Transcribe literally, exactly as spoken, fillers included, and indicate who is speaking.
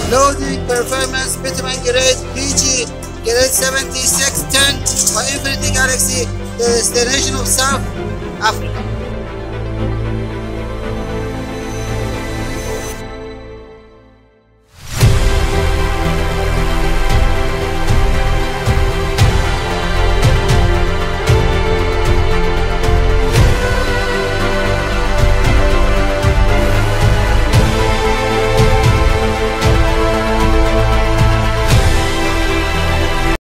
Speaker 1: Loading Performance Bitumen Grade P G Grade seventy-six ten for Infinity Galaxy, the destination of South Africa.